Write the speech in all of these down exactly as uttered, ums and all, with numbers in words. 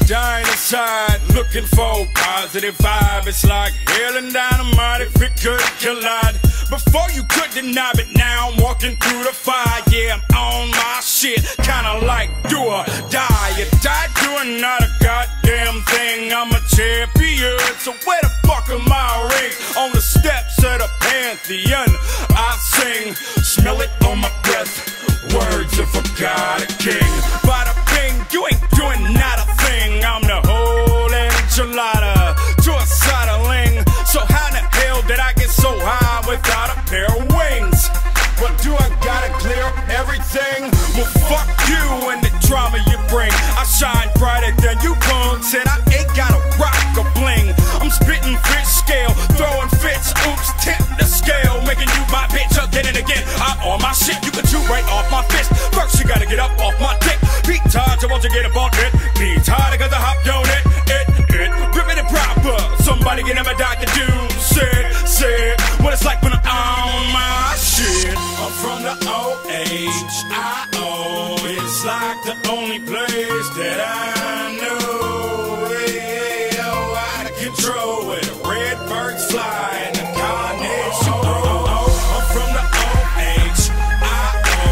dying inside, looking for a positive vibe. It's like hell and dynamite if it could collide. Before you could deny it, now I'm walking through the fire. Yeah, I'm on my shit, kinda like do or die. You die doing not a goddamn thing. I'm a champion, so where the fuck am I ring? On the steps of the Pantheon, I sing, smell it on my breath, words of a god, a king. Bada bing, you ain't doing not a thing. I'm the whole enchilada, suicidal-ling. So how the hell did I get so high without a pair of wings? But do I gotta clear up everything? Well, fuck you and the drama you bring. I shine brighter than you punks, and I ain't gotta rock a bling. I'm spitting fish scale, throwing fits, oops, tip the scale, making you my bitch again and again. I'm on my shit, you can chew right off my fist. First you gotta get up off my dick. Beat tired, so won't you get up on it? Be tired cause I hopped on it, it, it, ripping it proper. Somebody get him a Doctor Doom, said, said, what it's like when I'm on my shit. I'm from the O H I O, it's like the only place that I know. Yeah, out of control where the red birds fly and the carnage grow. I'm from the O H I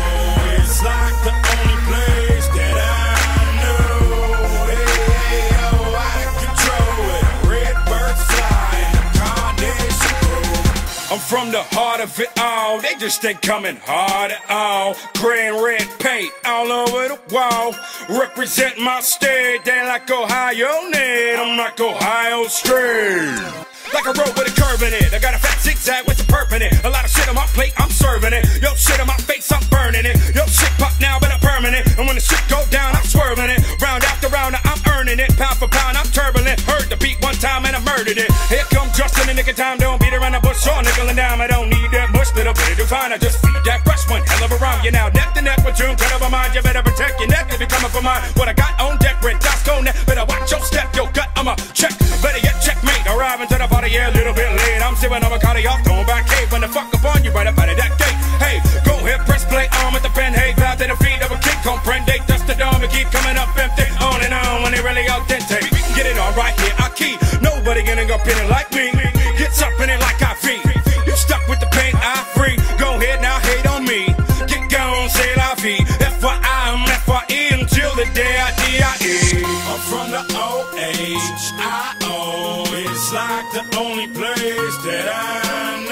O, it's like the only place that I know. Yeah, out of control where the red birds fly and the carnage grow. I'm from the heart of it all, they just ain't coming hard at all. Gray and red paint all over the wall, represent my state. They like Ohio Ned, I'm like Ohio straight. Like a road with a curve in it, I got a fat zigzag with a perp in it. A lot of shit on my plate, I'm serving it. Yo, shit on my face, I'm burning it. Yo, shit pop now, but I'm permanent. And when the shit go down, I'm swerving it. Round after round, I'm earning it. Pound for pound, I'm turbulent. Heard the beat one time and I murdered it. Here come just in the nick of time, don't beat around the bush or nickel and dime. I don't need that much, little bit to find. I just feed that brush one hell of a rhyme. You now neck to neck with June, cut over mind. You better protect your neck if you're coming for mine. What I got on deck, rent, that's go net. Better watch your step, your gut, I'ma check. Better yet, checkmate. Arriving to the party, yeah, a little bit late. I'm sipping on a cardi off, throwing back cave. When the fuck upon you, right up out of that gate. Hey, go ahead, press play on with the pen. Hey, bow to the feet of a king, comprende. Dust the dome and keep coming up empty. On and on when they really al dente. We can get it on right here, I key. Nobody gonna go in it like me. Gets up in it like I feed. You stuck with the pain, I free. Go ahead now, hate on me. Get gone, say la vie. F Y I, I'm F Y E until the day I D I E. I'm from the O H I O. It's like the only place that I know.